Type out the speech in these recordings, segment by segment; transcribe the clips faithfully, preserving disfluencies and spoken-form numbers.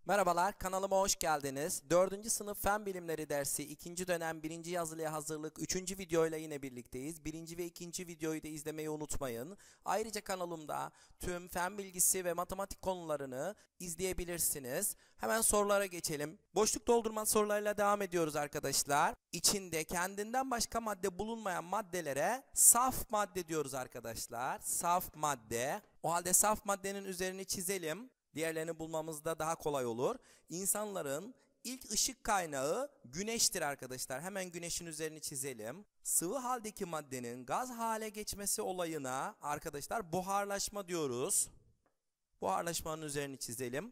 Merhabalar, kanalıma hoş geldiniz. Dördüncü sınıf Fen Bilimleri dersi ikinci dönem birinci yazılıya hazırlık üçüncü videoyla yine birlikteyiz. Birinci ve ikinci videoyu da izlemeyi unutmayın. Ayrıca kanalımda tüm fen bilgisi ve matematik konularını izleyebilirsiniz. Hemen sorulara geçelim. Boşluk doldurma sorularıyla devam ediyoruz arkadaşlar. İçinde kendinden başka madde bulunmayan maddelere saf madde diyoruz arkadaşlar. Saf madde. O halde saf maddenin üzerini çizelim. Diğerlerini bulmamızda daha kolay olur. İnsanların ilk ışık kaynağı güneştir arkadaşlar. Hemen güneşin üzerini çizelim. Sıvı haldeki maddenin gaz hale geçmesi olayına arkadaşlar buharlaşma diyoruz. Buharlaşmanın üzerini çizelim.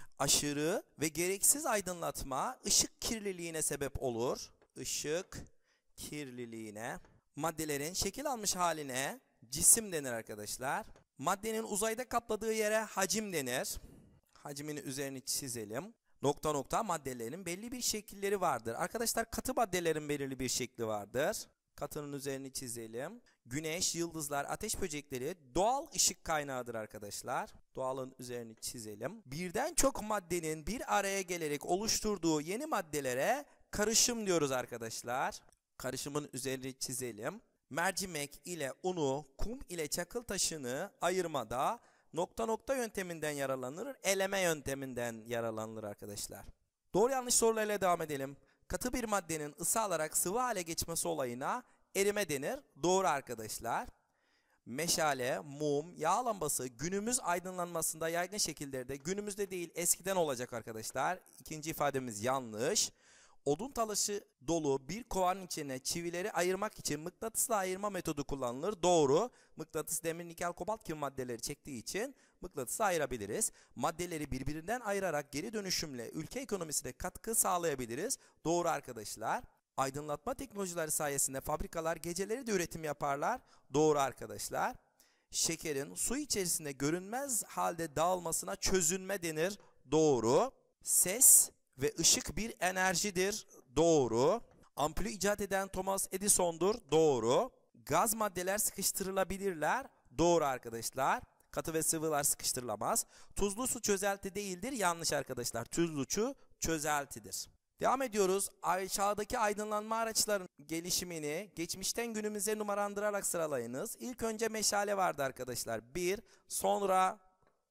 Aşırı ve gereksiz aydınlatma ışık kirliliğine sebep olur. Işık kirliliğine. Maddelerin şekil almış haline cisim denir arkadaşlar. Maddenin uzayda kapladığı yere hacim denir. Hacmini üzerini çizelim. Nokta nokta maddelerin belli bir şekilleri vardır. Arkadaşlar katı maddelerin belirli bir şekli vardır. Katının üzerini çizelim. Güneş, yıldızlar, ateş böcekleri doğal ışık kaynağıdır arkadaşlar. Doğalın üzerini çizelim. Birden çok maddenin bir araya gelerek oluşturduğu yeni maddelere karışım diyoruz arkadaşlar. Karışımın üzerini çizelim. Mercimek ile unu, kum ile çakıl taşını ayırmada nokta nokta yönteminden yararlanılır, eleme yönteminden yararlanılır arkadaşlar. Doğru yanlış sorularıyla devam edelim. Katı bir maddenin ısı alarak sıvı hale geçmesi olayına erime denir. Doğru arkadaşlar. Meşale, mum, yağ lambası günümüz aydınlanmasında yaygın şekillerde günümüzde değil eskiden olacak arkadaşlar. İkinci ifademiz yanlış. Odun talaşı dolu bir kovanın içine çivileri ayırmak için mıknatısla ayırma metodu kullanılır. Doğru. Mıknatıs demir, nikel, kobalt gibi maddeleri çektiği için mıknatısla ayırabiliriz. Maddeleri birbirinden ayırarak geri dönüşümle ülke ekonomisine katkı sağlayabiliriz. Doğru arkadaşlar. Aydınlatma teknolojileri sayesinde fabrikalar geceleri de üretim yaparlar. Doğru arkadaşlar. Şekerin su içerisinde görünmez halde dağılmasına çözünme denir. Doğru. Ses ve ışık bir enerjidir. Doğru. Ampulü icat eden Thomas Edison'dur. Doğru. Gaz maddeler sıkıştırılabilirler. Doğru arkadaşlar. Katı ve sıvılar sıkıştırılamaz. Tuzlu su çözelti değildir. Yanlış arkadaşlar. Tuzlu su çözeltidir. Devam ediyoruz. Aşağıdaki aydınlanma araçlarının gelişimini geçmişten günümüze numaralandırarak sıralayınız. İlk önce meşale vardı arkadaşlar. Bir, sonra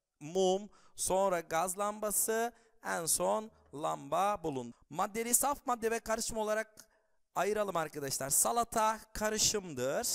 mum, sonra gaz lambası, en son lamba bulundu. Maddeleri saf madde ve karışım olarak ayıralım arkadaşlar. Salata karışımdır.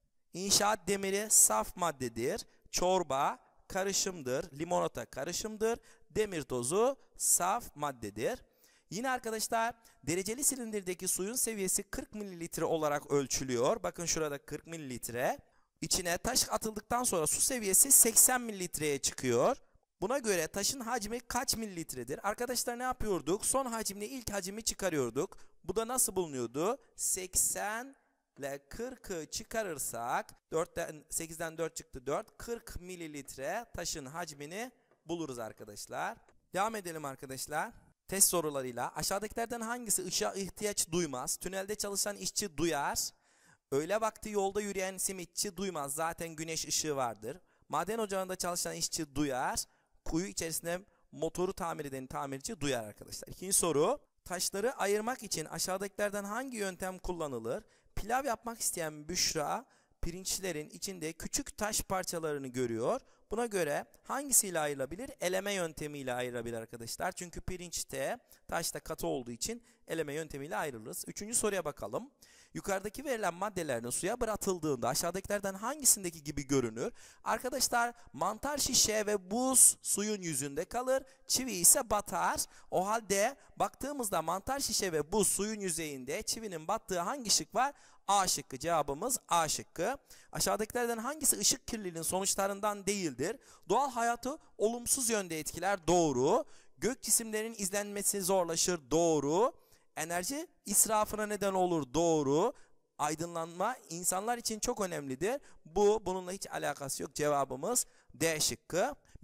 İnşaat demiri saf maddedir. Çorba karışımdır. Limonata karışımdır. Demir tozu saf maddedir. Yine arkadaşlar dereceli silindirdeki suyun seviyesi kırk mililitre olarak ölçülüyor. Bakın şurada kırk mililitre. İçine taş atıldıktan sonra su seviyesi seksen mililitreye çıkıyor. Buna göre taşın hacmi kaç mililitredir? Arkadaşlar ne yapıyorduk? Son hacimle ilk hacmi çıkarıyorduk. Bu da nasıl bulunuyordu? seksen ile kırkı çıkarırsak dörtten, sekizden dört çıktı dört. kırk mililitre taşın hacmini buluruz arkadaşlar. Devam edelim arkadaşlar. Test sorularıyla aşağıdakilerden hangisi ışığa ihtiyaç duymaz? Tünelde çalışan işçi duyar. Öğle vakti yolda yürüyen simitçi duymaz. Zaten güneş ışığı vardır. Maden ocağında çalışan işçi duyar. Kuyu içerisinde motoru tamir eden tamirci duyar arkadaşlar. İkinci soru. Taşları ayırmak için aşağıdakilerden hangi yöntem kullanılır? Pilav yapmak isteyen Büşra pirinçlerin içinde küçük taş parçalarını görüyor. Buna göre hangisiyle ayrılabilir? Eleme yöntemiyle ayrılabilir arkadaşlar. Çünkü pirinçte taşta katı olduğu için eleme yöntemiyle ayrılırız. Üçüncü soruya bakalım. Yukarıdaki verilen maddelerin suya bırakıldığında aşağıdakilerden hangisindeki gibi görünür? Arkadaşlar mantar şişe ve buz suyun yüzünde kalır. Çivi ise batar. O halde baktığımızda mantar şişe ve buz suyun yüzeyinde, çivinin battığı hangi şık var? A şıkkı. Cevabımız A şıkkı. Aşağıdakilerden hangisi ışık kirliliğinin sonuçlarından değildir? Doğal hayatı olumsuz yönde etkiler. Doğru. Gök cisimlerinin izlenmesi zorlaşır. Doğru. Enerji israfına neden olur. Doğru. Aydınlanma insanlar için çok önemlidir. Bu bununla hiç alakası yok. Cevabımız D şıkkı.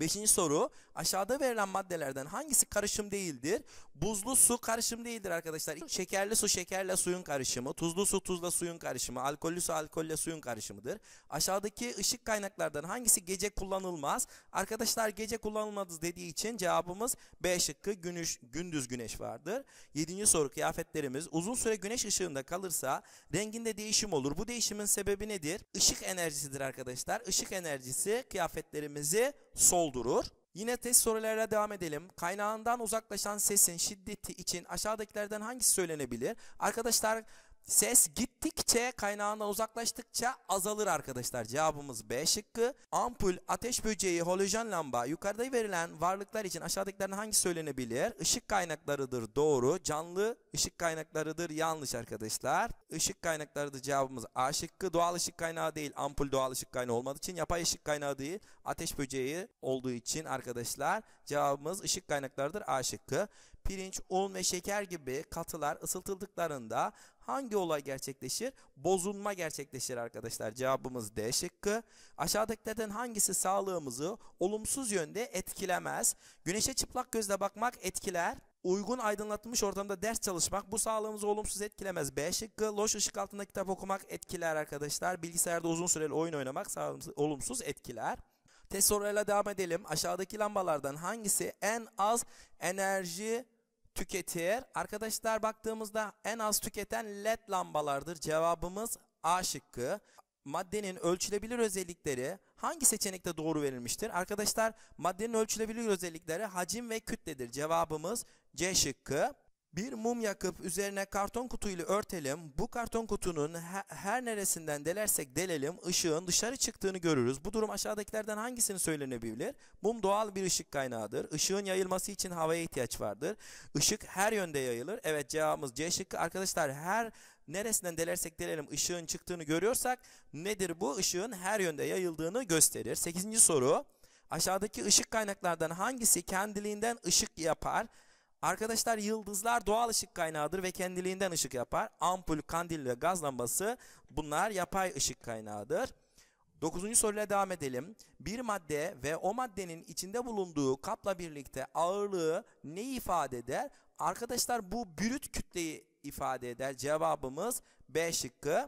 Beşinci soru, aşağıda verilen maddelerden hangisi karışım değildir? Buzlu su karışım değildir arkadaşlar. Şekerli su şekerle suyun karışımı, tuzlu su tuzla suyun karışımı, alkollü su alkolle suyun karışımıdır. Aşağıdaki ışık kaynaklardan hangisi gece kullanılmaz? Arkadaşlar gece kullanılmaz dediği için cevabımız B şıkkı, güneş, gündüz güneş vardır. Yedinci soru, kıyafetlerimiz uzun süre güneş ışığında kalırsa renginde değişim olur. Bu değişimin sebebi nedir? Işık enerjisidir arkadaşlar. Işık enerjisi kıyafetlerimizi soldurur. Yine test sorularıyla devam edelim. Kaynağından uzaklaşan sesin şiddeti için aşağıdakilerden hangisi söylenebilir? Arkadaşlar ses gittikçe kaynağından uzaklaştıkça azalır arkadaşlar. Cevabımız B şıkkı. Ampul, ateş böceği, halojen lamba yukarıda verilen varlıklar için aşağıdakilerden hangisi söylenebilir? Işık kaynaklarıdır doğru. Canlı ışık kaynaklarıdır yanlış arkadaşlar. Işık kaynaklarıdır cevabımız A şıkkı. Doğal ışık kaynağı değil. Ampul doğal ışık kaynağı olmadığı için, yapay ışık kaynağı değil. Ateş böceği olduğu için arkadaşlar cevabımız ışık kaynaklarıdır A şıkkı. Pirinç, un ve şeker gibi katılar ısıtıldıklarında hangi olay gerçekleşir? Bozulma gerçekleşir arkadaşlar. Cevabımız D şıkkı. Aşağıdakilerden hangisi sağlığımızı olumsuz yönde etkilemez? Güneşe çıplak gözle bakmak etkiler. Uygun aydınlatılmış ortamda ders çalışmak bu sağlığımızı olumsuz etkilemez. B şıkkı. Loş ışık altında kitap okumak etkiler arkadaşlar. Bilgisayarda uzun süreli oyun oynamak sağlığımızı olumsuz etkiler. Test sorularıyla devam edelim. Aşağıdaki lambalardan hangisi en az enerji tüketir? Arkadaşlar baktığımızda en az tüketen led lambalardır. Cevabımız A şıkkı. Maddenin ölçülebilir özellikleri hangi seçenekte doğru verilmiştir? Arkadaşlar maddenin ölçülebilir özellikleri hacim ve kütledir. Cevabımız C şıkkı. Bir mum yakıp üzerine karton kutuyla örtelim. Bu karton kutunun her, her neresinden delersek delelim ışığın dışarı çıktığını görürüz. Bu durum aşağıdakilerden hangisini söylenebilir? Mum doğal bir ışık kaynağıdır. Işığın yayılması için havaya ihtiyaç vardır. Işık her yönde yayılır. Evet cevabımız C şıkkı. Arkadaşlar her neresinden delersek delelim ışığın çıktığını görüyorsak nedir bu? Işığın her yönde yayıldığını gösterir. Sekizinci soru. Aşağıdaki ışık kaynaklardan hangisi kendiliğinden ışık yapar? Arkadaşlar yıldızlar doğal ışık kaynağıdır ve kendiliğinden ışık yapar. Ampul, kandil ve gaz lambası bunlar yapay ışık kaynağıdır. Dokuzuncu soruyla devam edelim. Bir madde ve o maddenin içinde bulunduğu kapla birlikte ağırlığı neyi ifade eder? Arkadaşlar bu brüt kütleyi ifade eder. Cevabımız B şıkkı.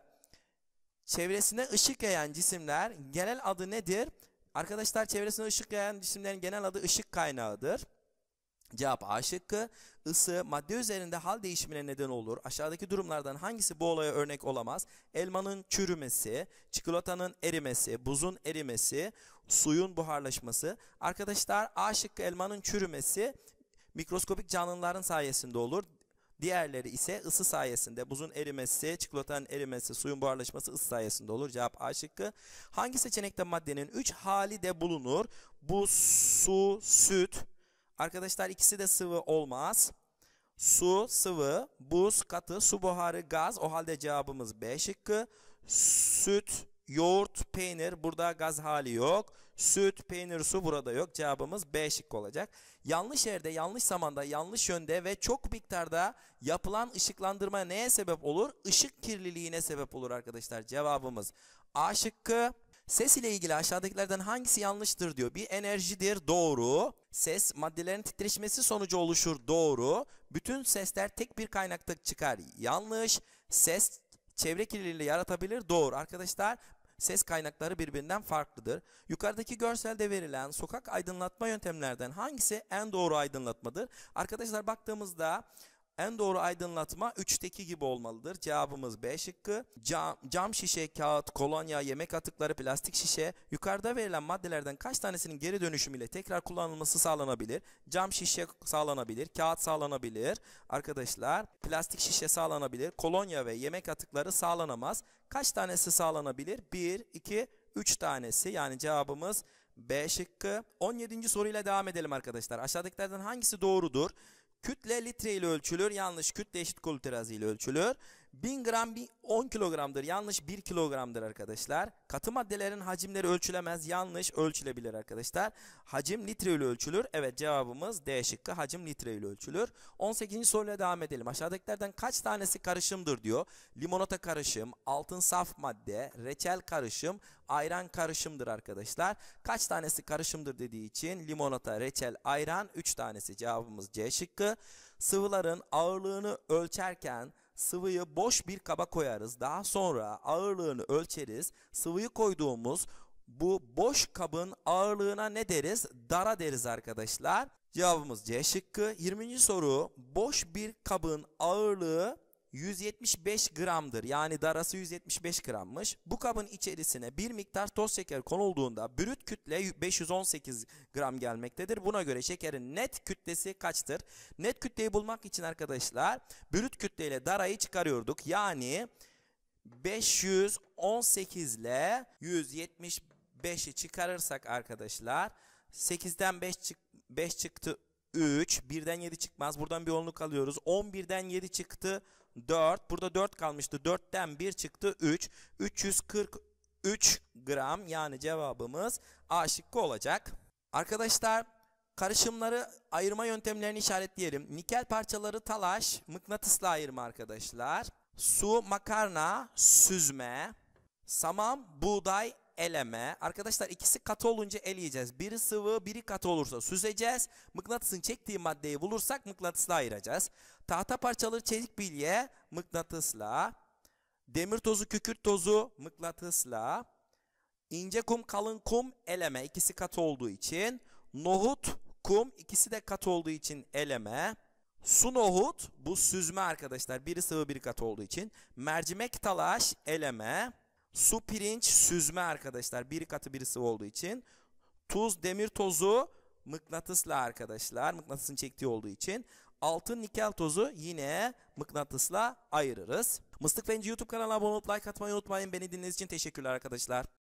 Çevresine ışık yayan cisimler genel adı nedir? Arkadaşlar çevresine ışık yayan cisimlerin genel adı ışık kaynağıdır. Cevap A şıkkı. Isı madde üzerinde hal değişimine neden olur. Aşağıdaki durumlardan hangisi bu olaya örnek olamaz? Elmanın çürümesi, çikolatanın erimesi, buzun erimesi, suyun buharlaşması. Arkadaşlar A şıkkı elmanın çürümesi mikroskopik canlıların sayesinde olur. Diğerleri ise ısı sayesinde. Buzun erimesi, çikolatanın erimesi, suyun buharlaşması ısı sayesinde olur. Cevap A şıkkı. Hangi seçenekte maddenin üç hali de bulunur? Buz, su, süt. Arkadaşlar ikisi de sıvı olmaz. Su, sıvı, buz, katı, su buharı, gaz. O halde cevabımız B şıkkı. Süt, yoğurt, peynir. Burada gaz hali yok. Süt, peynir, su burada yok. Cevabımız B şıkkı olacak. Yanlış yerde, yanlış zamanda, yanlış yönde ve çok miktarda yapılan ışıklandırma neye sebep olur? Işık kirliliğine sebep olur arkadaşlar. Cevabımız A şıkkı. Ses ile ilgili aşağıdakilerden hangisi yanlıştır diyor. Bir enerjidir doğru. Ses maddelerin titreşmesi sonucu oluşur doğru. Bütün sesler tek bir kaynakta çıkar yanlış. Ses çevre kirliliği yaratabilir doğru. Arkadaşlar ses kaynakları birbirinden farklıdır. Yukarıdaki görselde verilen sokak aydınlatma yöntemlerden hangisi en doğru aydınlatmadır? Arkadaşlar baktığımızda en doğru aydınlatma üçteki gibi olmalıdır. Cevabımız B şıkkı. Cam, cam şişe, kağıt, kolonya, yemek atıkları, plastik şişe. Yukarıda verilen maddelerden kaç tanesinin geri dönüşümüyle tekrar kullanılması sağlanabilir? Cam şişe sağlanabilir, kağıt sağlanabilir. Arkadaşlar plastik şişe sağlanabilir. Kolonya ve yemek atıkları sağlanamaz. Kaç tanesi sağlanabilir? bir, iki, üç tanesi. Yani cevabımız B şıkkı. on yedinci soruyla devam edelim arkadaşlar. Aşağıdakilerden hangisi doğrudur? Kütle litre ile ölçülür. Yanlış. Kütle eşit kol terazi ile ölçülür. bin gram bir on kilogramdır. Yanlış bir kilogramdır arkadaşlar. Katı maddelerin hacimleri ölçülemez. Yanlış ölçülebilir arkadaşlar. Hacim litre ile ölçülür. Evet, cevabımız D şıkkı, hacim litre ile ölçülür. on sekizinci soruyla devam edelim. Aşağıdakilerden kaç tanesi karışımdır diyor. Limonata karışım, altın saf madde, reçel karışım, ayran karışımdır arkadaşlar. Kaç tanesi karışımdır dediği için limonata, reçel, ayran üç tanesi, cevabımız C şıkkı. Sıvıların ağırlığını ölçerken sıvıyı boş bir kaba koyarız. Daha sonra ağırlığını ölçeriz. Sıvıyı koyduğumuz bu boş kabın ağırlığına ne deriz? Dara deriz arkadaşlar. Cevabımız C şıkkı. yirminci soru. Boş bir kabın ağırlığı yüz yetmiş beş gramdır. Yani darası yüz yetmiş beş grammış. Bu kabın içerisine bir miktar toz şeker konulduğunda brüt kütle beş yüz on sekiz gram gelmektedir. Buna göre şekerin net kütlesi kaçtır? Net kütleyi bulmak için arkadaşlar brüt kütle ile darayı çıkarıyorduk. Yani beş yüz on sekiz ile yüz yetmiş beşi çıkarırsak arkadaşlar sekizden beş, çık beş çıktı üç. birden yedi çıkmaz. Buradan bir onluk alıyoruz. on birden yedi çıktı dört. Burada dört kalmıştı. dörtten bir çıktı üç. üç yüz kırk üç gram, yani cevabımız A şıkkı olacak. Arkadaşlar karışımları ayırma yöntemlerini işaretleyelim. Nikel parçaları talaş, mıknatısla ayırma arkadaşlar. Su, makarna, süzme. Saman, buğday, eleme. Arkadaşlar ikisi katı olunca eleyeceğiz. Biri sıvı, biri katı olursa süzeceğiz. Mıknatısın çektiği maddeyi bulursak mıknatısla ayıracağız. Tahta parçaları çelik bilye, mıknatısla. Demir tozu, kükürt tozu, mıknatısla. İnce kum, kalın kum, eleme. İkisi katı olduğu için. Nohut, kum, ikisi de katı olduğu için eleme. Su, nohut, bu süzme arkadaşlar. Biri sıvı, biri katı olduğu için. Mercimek, talaş, eleme. Su, pirinç, süzme arkadaşlar. Biri katı, biri sıvı olduğu için. Tuz, demir tozu, mıknatısla arkadaşlar. Mıknatısın çektiği olduğu için. Altın, nikel tozu yine mıknatısla ayırırız. Mıstık Fenci YouTube kanalına abone olup like atmayı unutmayın. Beni dinlediğiniz için teşekkürler arkadaşlar.